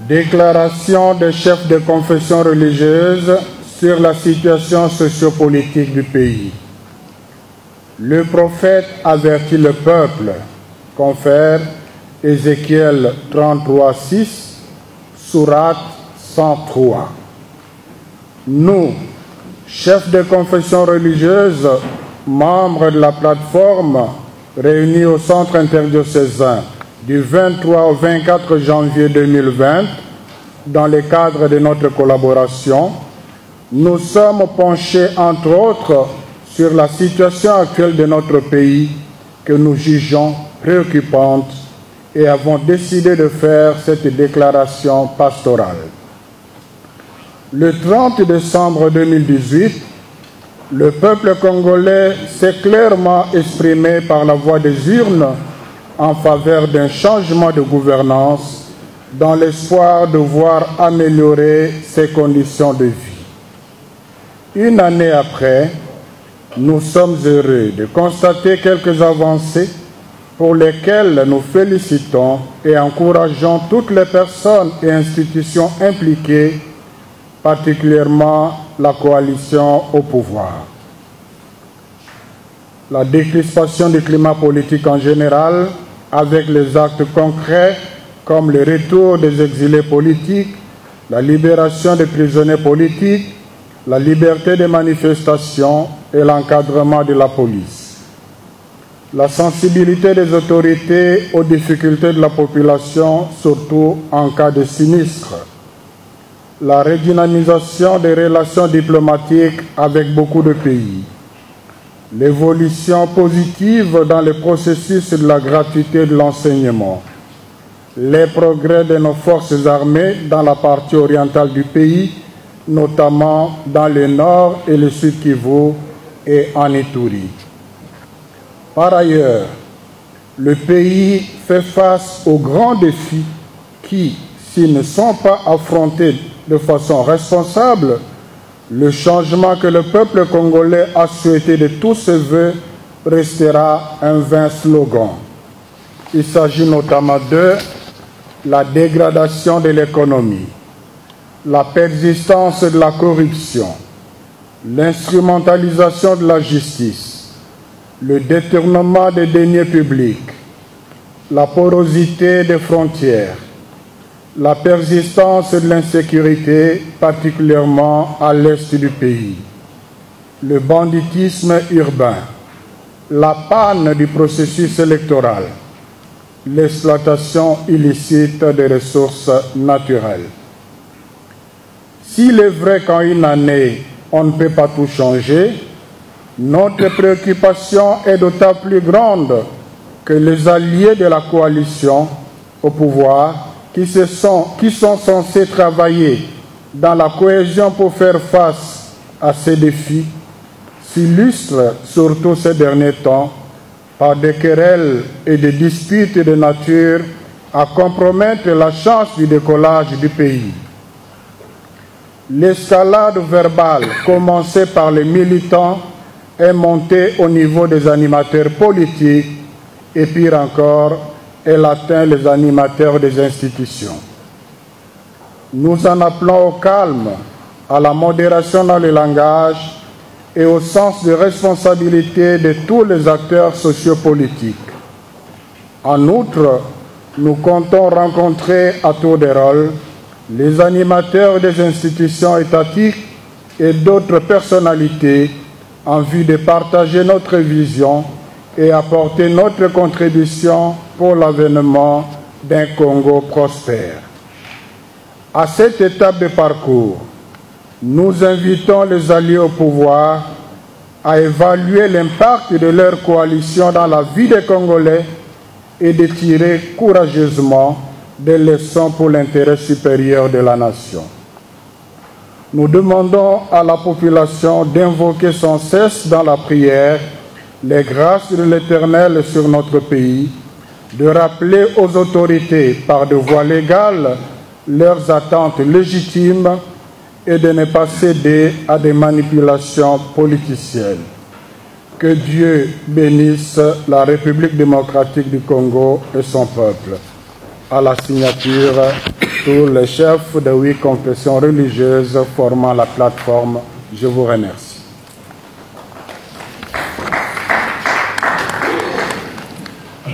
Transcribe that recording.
Déclaration des chefs de confession religieuse sur la situation sociopolitique du pays. Le prophète avertit le peuple, confère Ézéchiel 33:6, sourate 103. Nous, chefs de confession religieuse, membres de la plateforme réunis au centre interdiocésain du 23 au 24 janvier 2020, dans le cadre de notre collaboration, nous sommes penchés, entre autres, sur la situation actuelle de notre pays que nous jugeons préoccupante et avons décidé de faire cette déclaration pastorale. Le 30 décembre 2018, le peuple congolais s'est clairement exprimé par la voie des urnes en faveur d'un changement de gouvernance dans l'espoir de voir améliorer ses conditions de vie. Une année après, nous sommes heureux de constater quelques avancées pour lesquelles nous félicitons et encourageons toutes les personnes et institutions impliquées, particulièrement la coalition au pouvoir. La décrispation du climat politique en général, avec les actes concrets comme le retour des exilés politiques, la libération des prisonniers politiques, la liberté de manifestation et l'encadrement de la police. La sensibilité des autorités aux difficultés de la population, surtout en cas de sinistre. La redynamisation des relations diplomatiques avec beaucoup de pays. L'évolution positive dans le processus de la gratuité de l'enseignement, les progrès de nos forces armées dans la partie orientale du pays, notamment dans le nord et le sud Kivu et en Ituri. Par ailleurs, le pays fait face aux grands défis qui, s'ils ne sont pas affrontés de façon responsable, le changement que le peuple congolais a souhaité de tous ses voeux restera un vain slogan. Il s'agit notamment de la dégradation de l'économie, la persistance de la corruption, l'instrumentalisation de la justice, le détournement des deniers publics, la porosité des frontières, la persistance de l'insécurité, particulièrement à l'est du pays, le banditisme urbain, la panne du processus électoral, l'exploitation illicite des ressources naturelles. S'il est vrai qu'en une année, on ne peut pas tout changer, notre préoccupation est d'autant plus grande que les alliés de la coalition au pouvoir qui sont censés travailler dans la cohésion pour faire face à ces défis, s'illustrent surtout ces derniers temps par des querelles et des disputes de nature à compromettre la chance du décollage du pays. L'escalade verbale commencée par les militants est montée au niveau des animateurs politiques et pire encore, elle atteint les animateurs des institutions. Nous en appelons au calme, à la modération dans le langage et au sens de responsabilité de tous les acteurs sociopolitiques. En outre, nous comptons rencontrer à tour de rôle les animateurs des institutions étatiques et d'autres personnalités en vue de partager notre vision et apporter notre contribution pour l'avènement d'un Congo prospère. À cette étape de parcours, nous invitons les alliés au pouvoir à évaluer l'impact de leur coalition dans la vie des Congolais et de tirer courageusement des leçons pour l'intérêt supérieur de la nation. Nous demandons à la population d'invoquer sans cesse dans la prière les grâces de l'Éternel sur notre pays, de rappeler aux autorités par de voies légales leurs attentes légitimes et de ne pas céder à des manipulations politiciennes. Que Dieu bénisse la République démocratique du Congo et son peuple. à la signature tous les chefs de 8 confessions religieuses formant la plateforme. Je vous remercie.